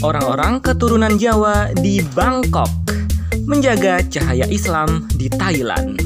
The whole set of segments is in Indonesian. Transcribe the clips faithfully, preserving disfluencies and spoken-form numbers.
Orang-orang keturunan Jawa di Bangkok menjaga cahaya Islam di Thailand.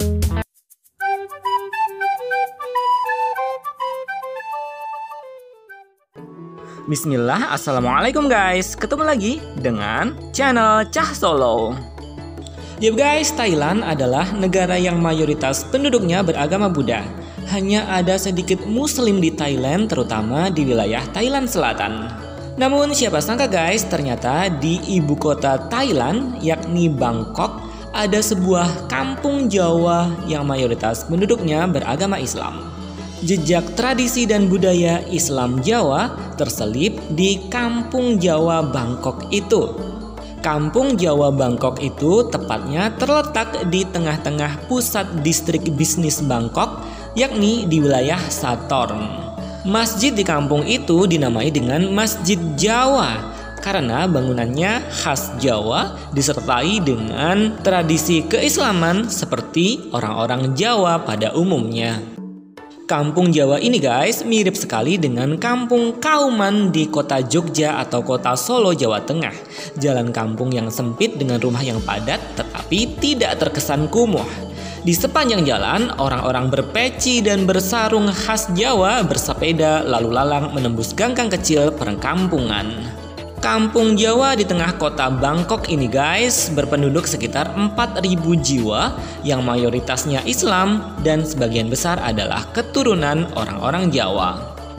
Bismillah, assalamualaikum guys. Ketemu lagi dengan channel Cah Solo. Yuk guys, Thailand adalah negara yang mayoritas penduduknya beragama Buddha. Hanya ada sedikit Muslim di Thailand, terutama di wilayah Thailand Selatan. Namun siapa sangka guys, ternyata di ibu kota Thailand, yakni Bangkok, ada sebuah kampung Jawa yang mayoritas penduduknya beragama Islam. Jejak tradisi dan budaya Islam Jawa terselip di kampung Jawa Bangkok itu. Kampung Jawa Bangkok itu tepatnya terletak di tengah-tengah pusat distrik bisnis Bangkok, yakni di wilayah Sathorn. Masjid di kampung itu dinamai dengan Masjid Jawa karena bangunannya khas Jawa disertai dengan tradisi keislaman seperti orang-orang Jawa pada umumnya. Kampung Jawa ini guys mirip sekali dengan kampung Kauman di kota Jogja atau kota Solo, Jawa Tengah. Jalan kampung yang sempit dengan rumah yang padat tetapi tidak terkesan kumuh. Di sepanjang jalan, orang-orang berpeci dan bersarung khas Jawa bersepeda lalu lalang menembus gang-gang kecil perkampungan. Kampung Jawa di tengah kota Bangkok ini guys berpenduduk sekitar empat ribu jiwa yang mayoritasnya Islam dan sebagian besar adalah keturunan orang-orang Jawa.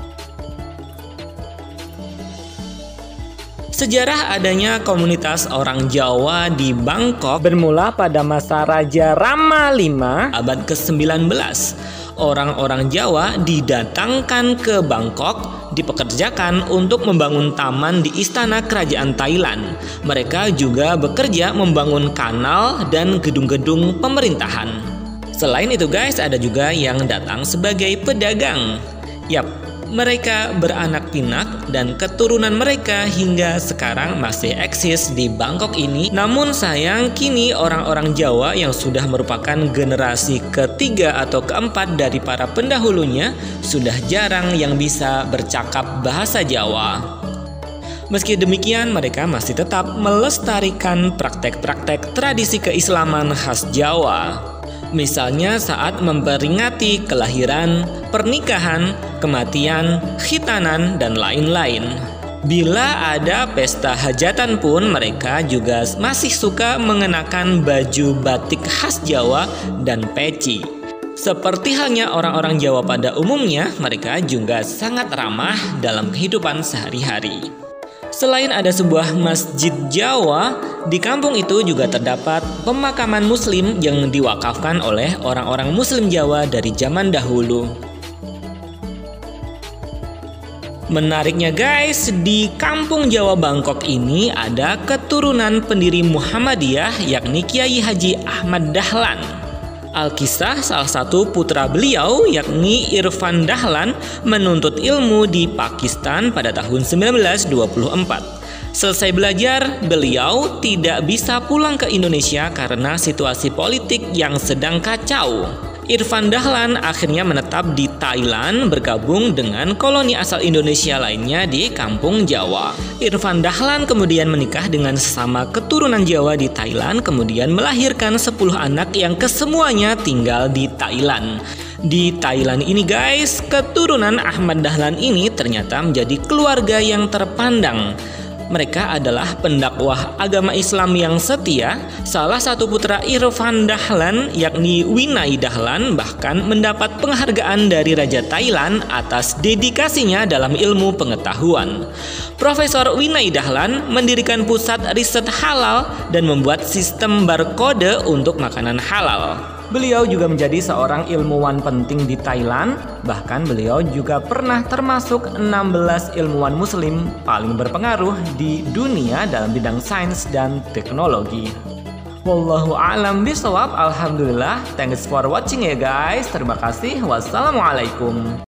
Sejarah adanya komunitas orang Jawa di Bangkok bermula pada masa Raja Rama lima abad ke sembilan belas. Orang-orang Jawa didatangkan ke Bangkok, dipekerjakan untuk membangun taman di istana kerajaan Thailand. Mereka juga bekerja membangun kanal dan gedung-gedung pemerintahan. Selain itu guys, ada juga yang datang sebagai pedagang. Yap, mereka beranak pinak dan keturunan mereka hingga sekarang masih eksis di Bangkok ini. Namun sayang kini orang-orang Jawa yang sudah merupakan generasi ketiga atau keempat dari para pendahulunya sudah jarang yang bisa bercakap bahasa Jawa. Meski demikian mereka masih tetap melestarikan praktek-praktek tradisi keislaman khas Jawa. Misalnya saat memperingati kelahiran, pernikahan, kematian, khitanan, dan lain-lain. Bila ada pesta hajatan pun mereka juga masih suka mengenakan baju batik khas Jawa dan peci. Seperti halnya orang-orang Jawa pada umumnya, mereka juga sangat ramah dalam kehidupan sehari-hari. Selain ada sebuah masjid Jawa, di kampung itu juga terdapat pemakaman Muslim yang diwakafkan oleh orang-orang Muslim Jawa dari zaman dahulu. Menariknya guys, di kampung Jawa Bangkok ini ada keturunan pendiri Muhammadiyah yakni Kiai Haji Ahmad Dahlan. Alkisah salah satu putra beliau yakni Irfan Dahlan menuntut ilmu di Pakistan pada tahun seribu sembilan ratus dua puluh empat. Selesai belajar, beliau tidak bisa pulang ke Indonesia karena situasi politik yang sedang kacau. Irfan Dahlan akhirnya menetap di Thailand bergabung dengan koloni asal Indonesia lainnya di kampung Jawa. Irfan Dahlan kemudian menikah dengan sesama keturunan Jawa di Thailand, kemudian melahirkan sepuluh anak yang kesemuanya tinggal di Thailand. Di Thailand ini guys, keturunan Ahmad Dahlan ini ternyata menjadi keluarga yang terpandang. Mereka adalah pendakwah agama Islam yang setia. Salah satu putra Irfan Dahlan yakni Winai Dahlan bahkan mendapat penghargaan dari Raja Thailand atas dedikasinya dalam ilmu pengetahuan. Profesor Winai Dahlan mendirikan pusat riset halal dan membuat sistem barkode untuk makanan halal. Beliau juga menjadi seorang ilmuwan penting di Thailand. Bahkan beliau juga pernah termasuk enam belas ilmuwan muslim paling berpengaruh di dunia dalam bidang sains dan teknologi. Wallahu a'lam bishawab. Alhamdulillah. Thanks for watching ya guys. Terima kasih. Wassalamualaikum.